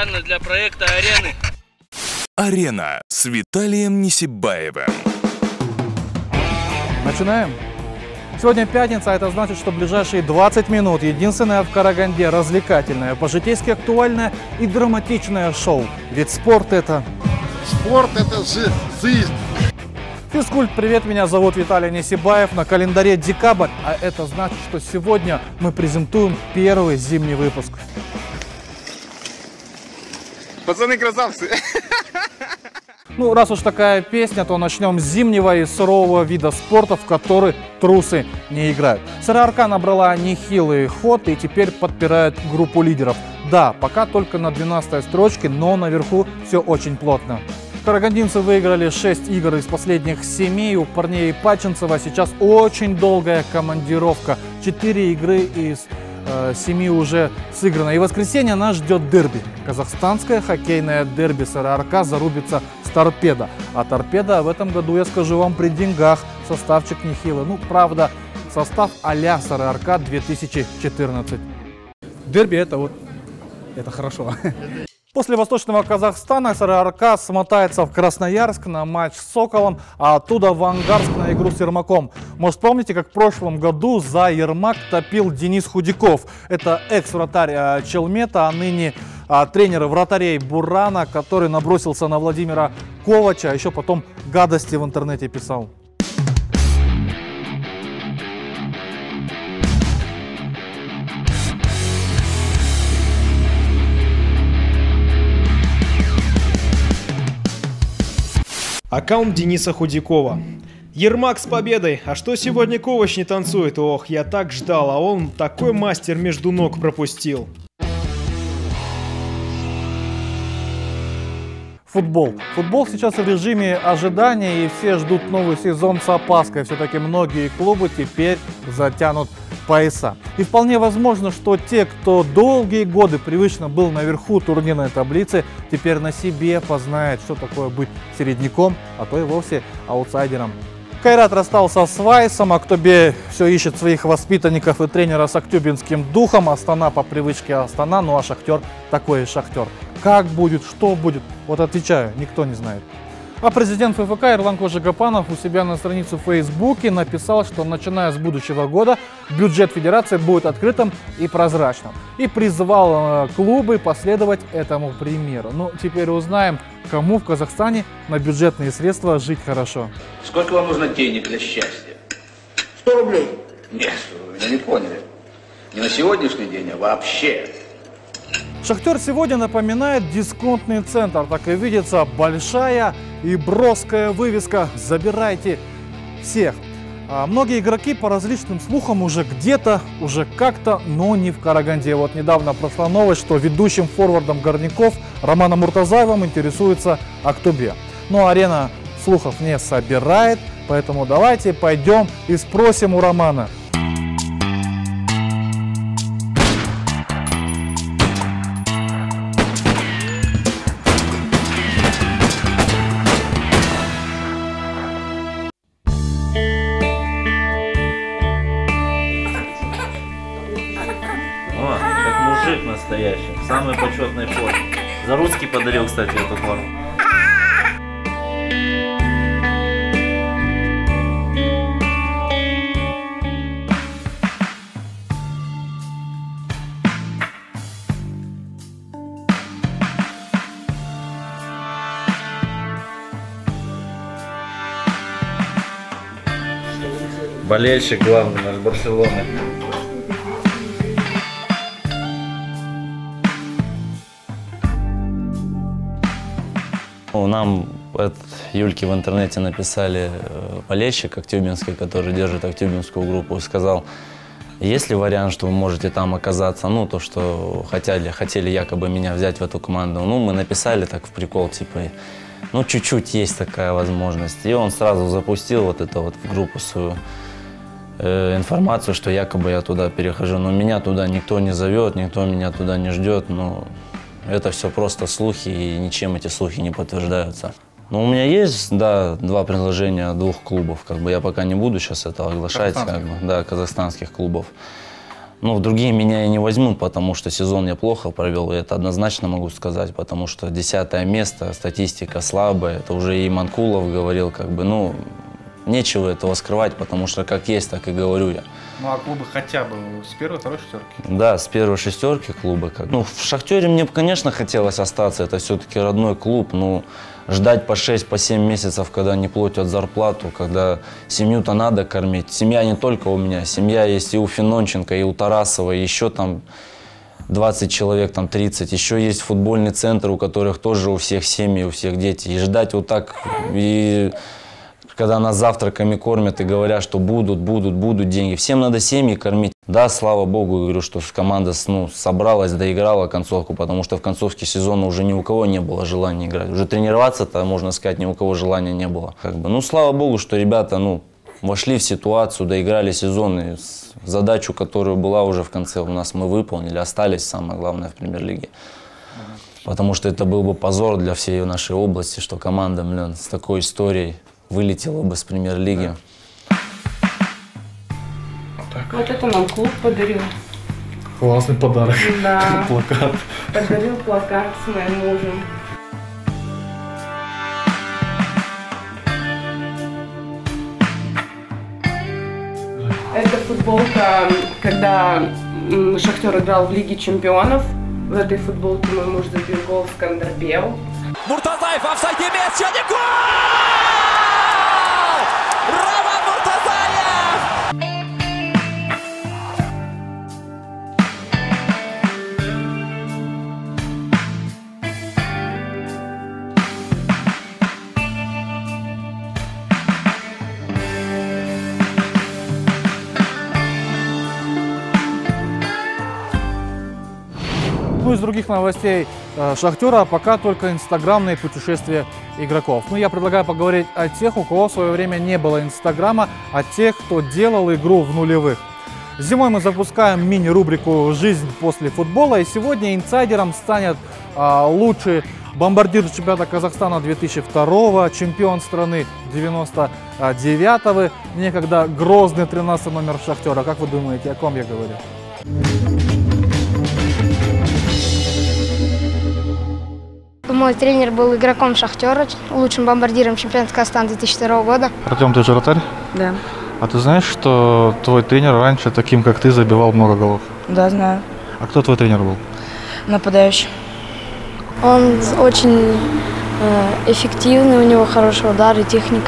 специально для проекта «Арены». «Арена» с Виталием Несибаевым. Начинаем. Сегодня пятница, а это значит, что ближайшие 20 минут единственное в Караганде развлекательное, по-житейски актуальное и драматичное шоу. Ведь спорт это... Спорт это же жизнь. Физкульт, привет, меня зовут Виталий Несибаев, на календаре декабрь, а это значит, что сегодня мы презентуем первый зимний выпуск. Пацаны красавцы. Ну, раз уж такая песня, то начнем с зимнего и сурового вида спорта, в который трусы не играют. СРРК набрала нехилый ход и теперь подпирает группу лидеров. Да, пока только на 12-й строчке, но наверху все очень плотно. Карагандинцы выиграли 6 игр из последних 7. У парней Паченцева сейчас очень долгая командировка. 4 игры из 7 уже сыграно. И в воскресенье нас ждет дерби. Казахстанское хоккейное дерби СРРК зарубится с Торпедо. А Торпедо в этом году, я скажу вам, при деньгах. Составчик нехилый. Ну, правда, состав а-ля СРРК 2014. Дерби это хорошо. После Восточного Казахстана СРРК смотается в Красноярск на матч с Соколом, а оттуда в Ангарск на игру с Ермаком. Может, помните, как в прошлом году за Ермак топил Денис Худяков? Это экс-вратарь Челмета, а ныне тренер вратарей Бурана, который набросился на Владимира Ковача, а еще потом гадости в интернете писал. Аккаунт Дениса Худякова. Ермак с победой. А что сегодня Ковач не танцует? Ох, я так ждал, а он такой мастер между ног пропустил. Футбол. Футбол сейчас в режиме ожидания, и все ждут новый сезон с опаской. Все-таки многие клубы теперь затянут пояса. И вполне возможно, что те, кто долгие годы привычно был наверху турнирной таблицы, теперь на себе познает, что такое быть середняком, а то и вовсе аутсайдером. Кайрат расстался с Вайсом, Актобе все ищет своих воспитанников и тренера с актюбинским духом. Астана по привычке Астана, ну а Шахтер такой и Шахтер. Как будет, что будет, вот отвечаю, никто не знает. А президент ФФК Эрлан Кожегапанов у себя на странице в Фейсбуке написал, что начиная с будущего года бюджет федерации будет открытым и прозрачным. И призвал клубы последовать этому примеру. Ну, теперь узнаем, кому в Казахстане на бюджетные средства жить хорошо. Сколько вам нужно денег для счастья? 100 рублей. Нет, вы меня не поняли. Не на сегодняшний день, а вообще. Шахтер сегодня напоминает дисконтный центр. Так и видится большая и броская вывеска «Забирайте всех». Многие игроки по различным слухам уже где-то, уже как-то, но не в Караганде. Вот недавно прошла новость, что ведущим форвардом Горняков Романом Муртазаевым интересуется Актобе. Но арена слухов не собирает, поэтому давайте пойдем и спросим у Романа. Настоящий, в самой почетной форме. Заруцкий подарил, кстати, эту форму. Болельщик главный наш Барселоны. Нам Юльке в интернете написали болельщик актюбинский, который держит актюбинскую группу, сказал, есть ли вариант, что вы можете там оказаться, ну, то, что хотели якобы меня взять в эту команду. Ну, мы написали так в прикол, типа, ну, чуть-чуть есть такая возможность. И он сразу запустил вот это вот в группу свою информацию, что якобы я туда перехожу. Но меня туда никто не зовет, никто меня туда не ждет, ну... Это все просто слухи, и ничем эти слухи не подтверждаются. Но у меня есть, да, 2 предложения от 2 клубов. Как бы я пока не буду сейчас это оглашать, как бы, да, казахстанских клубов. Ну, другие меня и не возьмут, потому что сезон я плохо провел, и это однозначно могу сказать, потому что 10-е место, статистика слабая, это уже и Манкулов говорил, как бы, ну, нечего этого скрывать, потому что как есть, так и говорю я. Ну а клубы хотя бы с первой, второй шестерки? Да, с первой шестерки клуба. Ну, в «Шахтере» мне, конечно, хотелось остаться, это все-таки родной клуб, но ждать по 6, по 7 месяцев, когда не платят зарплату, когда семью-то надо кормить. Семья не только у меня, семья есть и у Финонченко, и у Тарасова, и еще там 20 человек, там 30. Еще есть футбольный центр, у которых тоже у всех семьи, у всех дети. И ждать вот так, и когда нас завтраками кормят и говорят, что будут деньги. Всем надо семьи кормить. Да, слава богу, говорю, что команда собралась, доиграла концовку, потому что в концовке сезона уже ни у кого не было желания играть. Уже тренироваться-то, можно сказать, ни у кого желания не было. Как бы. Ну, слава богу, что ребята, вошли в ситуацию, доиграли сезон, и задачу, которая была уже в конце у нас, мы выполнили, остались, самое главное, в премьер-лиге. Потому что это был бы позор для всей нашей области, что команда, с такой историей вылетела бы с премьер-лиги. Вот это нам клуб подарил. Классный подарок. Да. Плакат. Подарил плакат с моим мужем. Это футболка, когда Шахтер играл в Лиге чемпионов. В этой футболке мой муж забил гол в Скандербел. Муртазаев, офсайд имеет, сегодня гол! Роман Муртазаев! Ну, из других новостей «Шахтера» пока только инстаграмные путешествия игроков. Ну, я предлагаю поговорить о тех, у кого в свое время не было инстаграма, о тех, кто делал игру в нулевых. Зимой мы запускаем мини-рубрику «Жизнь после футбола», и сегодня инсайдером станет лучший бомбардир чемпионата Казахстана 2002, чемпион страны 99-го, некогда грозный 13 номер «Шахтера». Как вы думаете, о ком я говорю? Мой тренер был игроком «Шахтера», лучшим бомбардиром чемпионата Казахстана 2002 года. Артем, ты же вратарь? Да. А ты знаешь, что твой тренер раньше, таким как ты, забивал много голов? Да, знаю. А кто твой тренер был? Нападающий. Он очень эффективный, у него хороший удар и техника.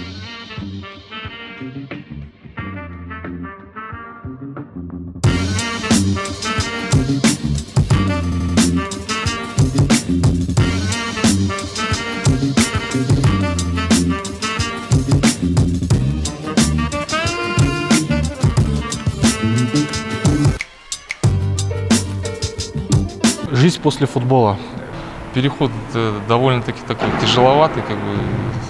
Жизнь после футбола. Переход довольно-таки такой тяжеловатый, как бы.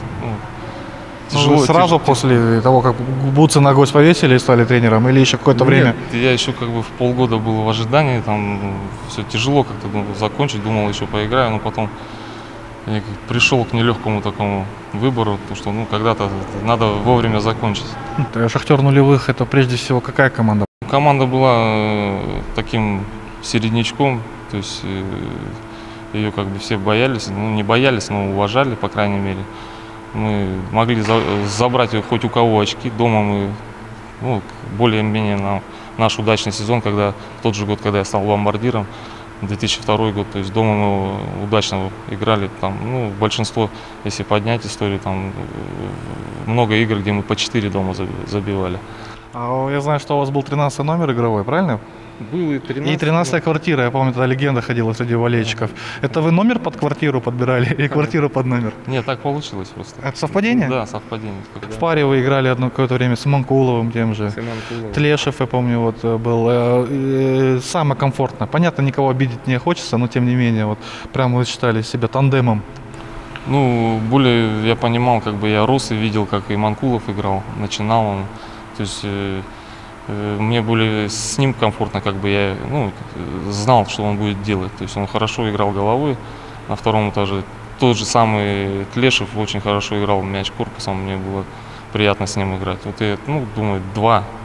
Вы сразу после того, как бутсы на гвоздь повесили и стали тренером, или еще какое-то время? Я еще как бы в полгода был в ожидании, там все тяжело как-то закончить, думал еще поиграю, но потом я пришел к нелегкому такому выбору, потому что когда-то надо вовремя закончить. «Шахтер нулевых» — это прежде всего какая команда? Команда была таким середнячком, то есть ее как бы все боялись, не боялись, но уважали, по крайней мере. Мы могли забрать хоть у кого очки. Дома мы, более-менее наш удачный сезон, когда тот же год, когда я стал бомбардиром, 2002 год, то есть дома мы удачно играли. Там, большинство, если поднять историю, там много игр, где мы по 4 дома забивали. А я знаю, что у вас был 13 номер игровой, правильно? Был и 13. И 13-я квартира, я помню, тогда легенда ходила среди болельщиков. Это вы номер под квартиру подбирали или квартиру под номер? Нет, так получилось просто. Это совпадение? Да, совпадение. В паре вы играли одно какое-то время с Манкуловым тем же. Тлешев, я помню, был. Самое комфортное. Понятно, никого обидеть не хочется, но тем не менее, прям вы считали себя тандемом. Более я понимал, как бы я рос и видел, как и Манкулов играл, начинал он. То есть мне более с ним комфортно, как бы я знал, что он будет делать. То есть он хорошо играл головой на втором этаже. Тот же самый Тлешев очень хорошо играл мяч корпусом, мне было приятно с ним играть. Я думаю,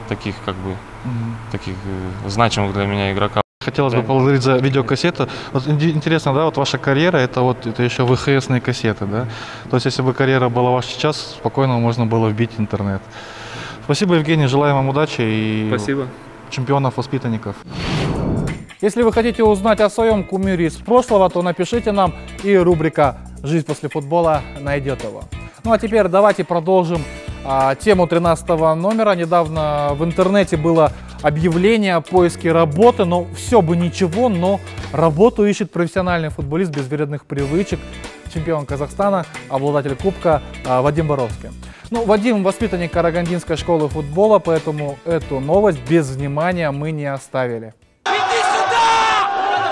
таких как бы таких значимых для меня игроков. Хотелось бы поблагодарить за видеокассету. Вот интересно, да, вот ваша карьера, это еще ВХСные кассеты, да? То есть, если бы карьера была ваша сейчас, спокойно можно было вбить интернет. Спасибо, Евгений, желаю вам удачи и Спасибо. чемпионов-воспитанников. Если вы хотите узнать о своем кумире из прошлого, то напишите нам, и рубрика «Жизнь после футбола» найдет его. Ну а теперь давайте продолжим тему 13 номера. Недавно в интернете было объявление о поиске работы, но все бы ничего, но работу ищет профессиональный футболист без вредных привычек, чемпион Казахстана, обладатель кубка Вадим Боровский. Ну, Вадим воспитанник Карагандинской школы футбола, поэтому эту новость без внимания мы не оставили. Иди сюда!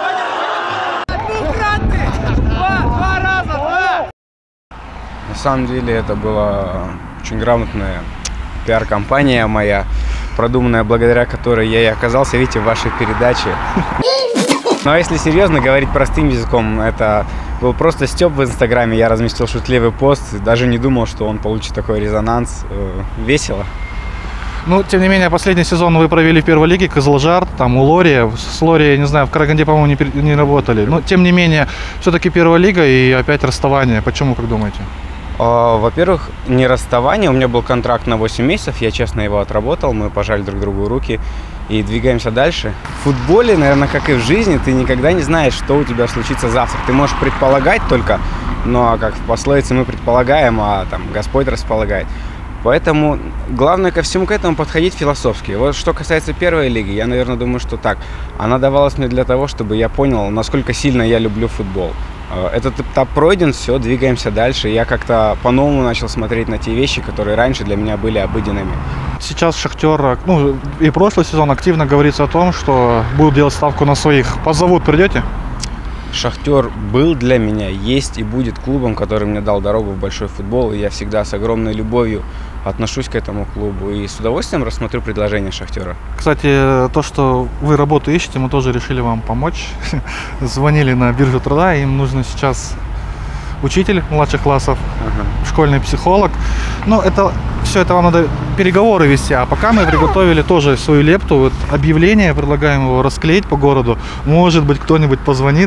Два раза! На самом деле это была очень грамотная пиар-компания моя, продуманная, благодаря которой я и оказался, видите, в вашей передаче. Ну а если серьезно говорить простым языком, это был просто стёб в Инстаграме, я разместил шутливый пост, даже не думал, что он получит такой резонанс. Весело. Ну, тем не менее, последний сезон вы провели в первой лиге, Кызылжар, там у Лори. С Лори, я не знаю, в Караганде, по-моему, не работали. Но, тем не менее, все-таки первая лига и опять расставание. Почему, как думаете? Во-первых, не расставание, у меня был контракт на 8 месяцев, я честно его отработал, мы пожали друг другу руки и двигаемся дальше. В футболе, наверное, как и в жизни, ты никогда не знаешь, что у тебя случится завтра. Ты можешь предполагать только, но как в пословице мы предполагаем, а там Господь располагает. Поэтому главное ко всему к этому подходить философски. Вот что касается первой лиги, я, наверное, думаю, что так. Она давалась мне для того, чтобы я понял, насколько сильно я люблю футбол. Этот этап пройден, все, двигаемся дальше. Я как-то по-новому начал смотреть на те вещи, которые раньше для меня были обыденными. Сейчас Шахтер, ну и прошлый сезон активно говорится о том, что будут делать ставку на своих. Позовут, придете? Шахтер был для меня, есть и будет клубом, который мне дал дорогу в большой футбол. И я всегда с огромной любовью отношусь к этому клубу и с удовольствием рассмотрю предложение Шахтера. Кстати, то, что вы работу ищете, мы тоже решили вам помочь. Звонили на биржу труда, им нужно сейчас учитель младших классов, школьный психолог. Но это все это вам надо переговоры вести, а пока мы приготовили тоже свою лепту. Вот объявление, предлагаем его расклеить по городу. Может быть, кто-нибудь позвонит.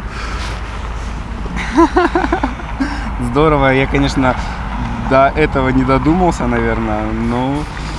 Здорово, я, конечно, до этого не додумался, наверное, но...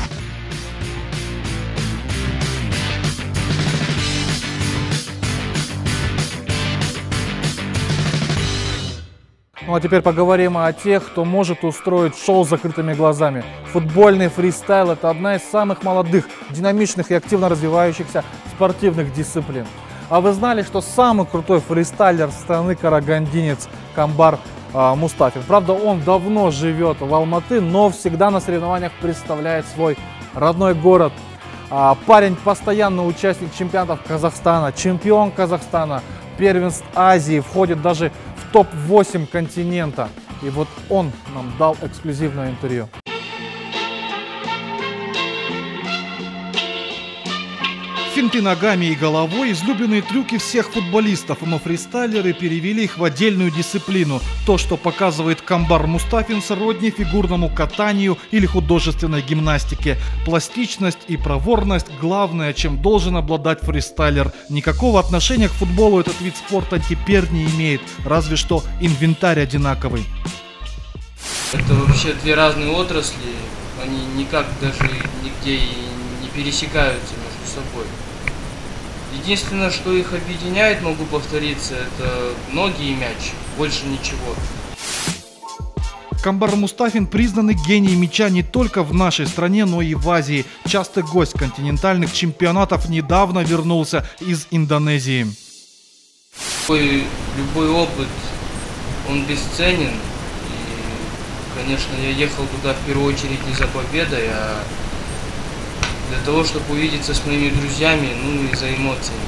Ну а теперь поговорим о тех, кто может устроить шоу с закрытыми глазами. Футбольный фристайл – это одна из самых молодых, динамичных и активно развивающихся спортивных дисциплин. А вы знали, что самый крутой фристайлер страны карагандинец Камбар Мустафин? Правда, он давно живет в Алматы, но всегда на соревнованиях представляет свой родной город. Парень постоянный участник чемпионатов Казахстана, чемпион Казахстана, первенств Азии, входит даже в топ-8 континента. И вот он нам дал эксклюзивное интервью. Финты ногами и головой – излюбленные трюки всех футболистов, но фристайлеры перевели их в отдельную дисциплину. То, что показывает Камбар Мустафин, сродни фигурному катанию или художественной гимнастике. Пластичность и проворность – главное, чем должен обладать фристайлер. Никакого отношения к футболу этот вид спорта теперь не имеет, разве что инвентарь одинаковый. Это вообще две разные отрасли, они никак даже нигде и не пересекаются между собой. Единственное, что их объединяет, могу повториться, это ноги и мяч, больше ничего. Камбар Мустафин признанный гений мяча не только в нашей стране, но и в Азии. Частый гость континентальных чемпионатов, недавно вернулся из Индонезии. Любой опыт, он бесценен. И, конечно, я ехал туда в первую очередь не за победой, а для того, чтобы увидеться с моими друзьями, ну и за эмоциями.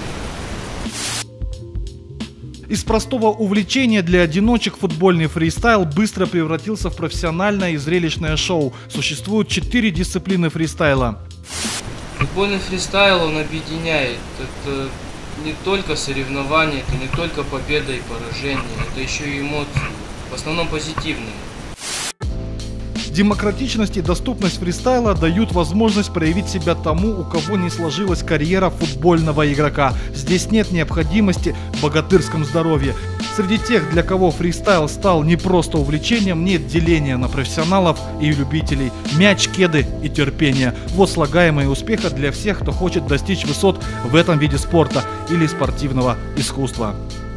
Из простого увлечения для одиночек футбольный фристайл быстро превратился в профессиональное и зрелищное шоу. Существует 4 дисциплины фристайла. Футбольный фристайл, он объединяет. Это не только соревнования, это не только победа и поражение, это еще и эмоции, в основном позитивные. Демократичность и доступность фристайла дают возможность проявить себя тому, у кого не сложилась карьера футбольного игрока. Здесь нет необходимости в богатырском здоровье. Среди тех, для кого фристайл стал не просто увлечением, нет деления на профессионалов и любителей. Мяч, кеды и терпение. Вот слагаемые успеха для всех, кто хочет достичь высот в этом виде спорта или спортивного искусства.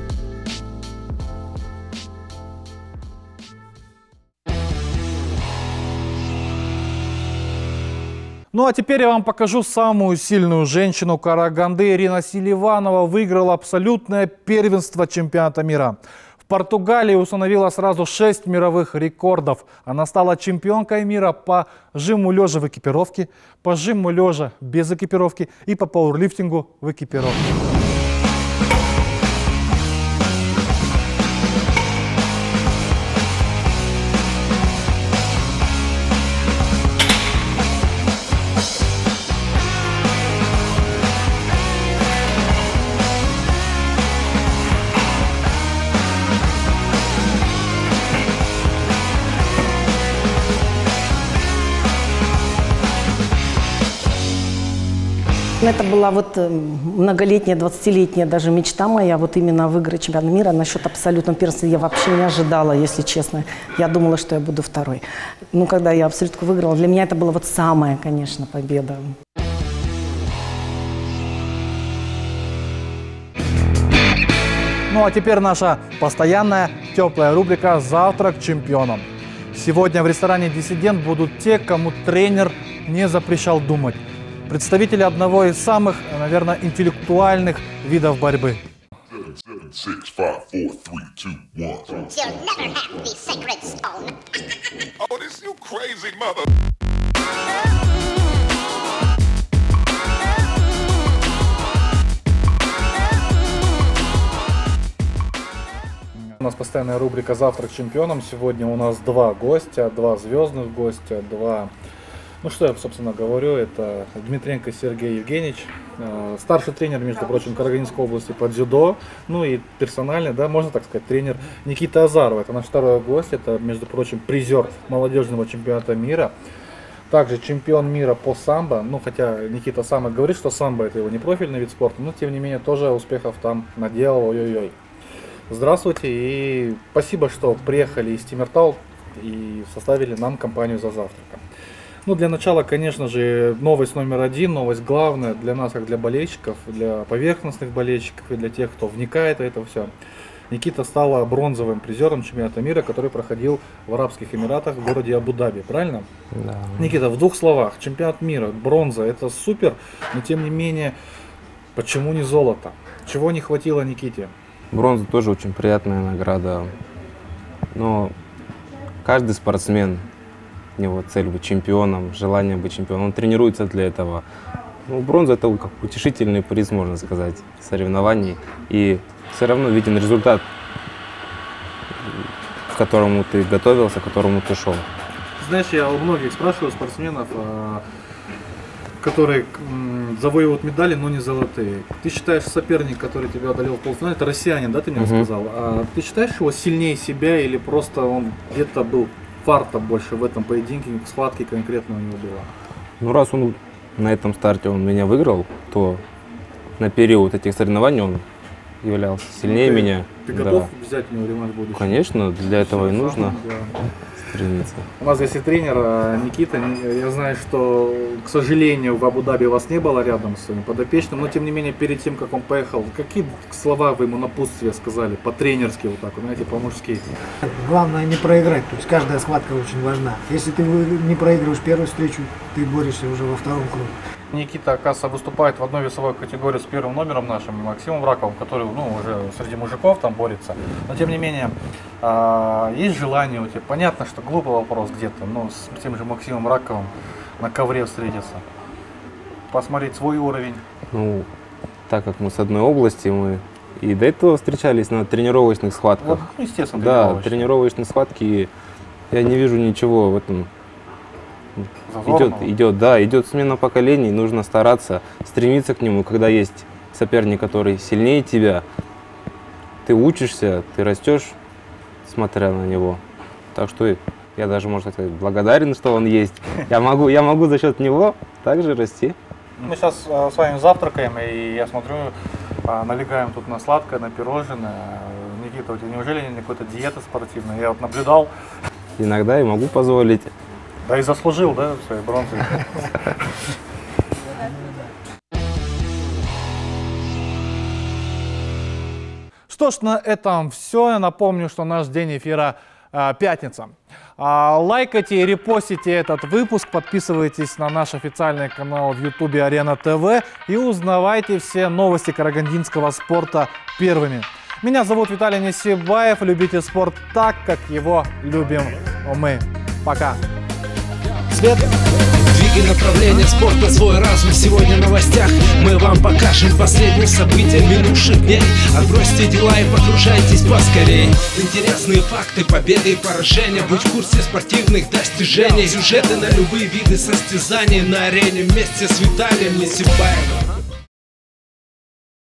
Ну а теперь я вам покажу самую сильную женщину Караганды. Ирина Селиванова выиграла абсолютное первенство чемпионата мира. В Португалии установила сразу 6 мировых рекордов. Она стала чемпионкой мира по жиму лежа в экипировке, по жиму лежа без экипировки и по пауэрлифтингу в экипировке. Это была вот многолетняя, 20-летняя даже мечта моя, вот именно выиграть чемпионат мира. Насчет абсолютного первенства я вообще не ожидала, если честно. Я думала, что я буду второй. Ну, когда я абсолютку выиграла, для меня это была вот самая, конечно, победа. Ну а теперь наша постоянная теплая рубрика «Завтрак чемпионам». Сегодня в ресторане «Диссидент» будут те, кому тренер не запрещал думать. Представители одного из самых, наверное, интеллектуальных видов борьбы. У нас постоянная рубрика «Завтрак чемпионам». Сегодня у нас два гостя, два звездных гостя, два... Ну что я, собственно, говорю, это Дмитренко Сергей Евгеньевич, старший тренер, между прочим, Карагандинской области по дзюдо, ну и персональный, да, можно так сказать, тренер Никита Азаров. Это наш второй гость, это, между прочим, призер молодежного чемпионата мира, также чемпион мира по самбо, ну хотя Никита сам и говорит, что самбо это его не профильный вид спорта, но тем не менее тоже успехов там наделал, ой-ой-ой. Здравствуйте и спасибо, что приехали из Тимиртау и составили нам компанию за завтраком. Ну, для начала, конечно же, новость номер один, новость главная для нас, как для болельщиков, для поверхностных болельщиков и для тех, кто вникает в это все. Никита стала бронзовым призером чемпионата мира, который проходил в Арабских Эмиратах в городе Абу-Даби, правильно? Да. Никита, в двух словах, чемпионат мира, бронза, это супер, но тем не менее, почему не золото? Чего не хватило Никите? Бронза тоже очень приятная награда, но каждый спортсмен, у него цель быть чемпионом, желание быть чемпионом, он тренируется для этого. Ну, бронза — это как утешительный приз, можно сказать, соревнований. И все равно виден результат, к которому ты готовился, к которому ты шел. Знаешь, я у многих спрашиваю спортсменов, которые завоевывают медали, но не золотые. Ты считаешь, соперник, который тебя одолел в полуфинале, это россиянин, да, ты мне сказал? А ты считаешь его сильнее себя или просто он где-то был фарта больше в этом поединке, схватки конкретно у него было? Ну, раз он на этом старте он меня выиграл, то на период этих соревнований он являлся сильнее меня. Ты готов взять у него реванш в будущем? Конечно, для этого и нужно стремиться. У нас здесь и тренер Никита. Я знаю, что, к сожалению, в Абу-Даби вас не было рядом с своим подопечным, но тем не менее, перед тем, как он поехал, какие слова вы ему напутствия сказали, по-тренерски, вот так, знаете, по-мужски? Главное не проиграть, то есть каждая схватка очень важна. Если ты не проигрываешь первую встречу, ты борешься уже во втором круге. Никита, оказывается, выступает в одной весовой категории с первым номером нашим, Максимом Раковым, который, ну, уже среди мужиков там борется. Но, тем не менее, есть желание у тебя, понятно, что глупый вопрос где-то, но с тем же Максимом Раковым на ковре встретиться, посмотреть свой уровень. Ну, так как мы с одной области, мы и до этого встречались на тренировочных схватках. Вот, естественно, да, тренировочные схватки, и я не вижу ничего в этом. Идет смена поколений, нужно стараться, стремиться к нему. Когда есть соперник, который сильнее тебя, ты учишься, ты растешь, смотря на него. Так что Я даже, можно сказать, благодарен, что он есть. Я могу за счет него также расти. Мы сейчас с вами завтракаем, и я смотрю, налегаем тут на сладкое, на пирожное. Никита, у тебя неужели не какой-то диета спортивная? Я вот наблюдал. Иногда и могу позволить. Да и заслужил, да, своей бронзой. Что ж, на этом все. Я напомню, что наш день эфира пятница. Лайкайте и репостите этот выпуск, подписывайтесь на наш официальный канал в YouTube Арена ТВ и узнавайте все новости карагандинского спорта первыми. Меня зовут Виталий Несибаев. Любите спорт так, как его любим мы. Пока. Свет. Двигай направление спорта, свой разум. Сегодня в новостях мы вам покажем последние события минувших дней. Отбросьте дела и погружайтесь поскорей. Интересные факты, победы и поражения. Будь в курсе спортивных достижений. Сюжеты на любые виды состязаний на арене вместе с Виталием Несибаевым.